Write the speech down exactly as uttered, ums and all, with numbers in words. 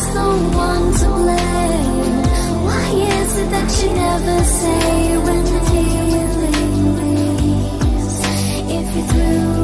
always the one to blame? Why is it that you never say when the feeling leaves? If you're through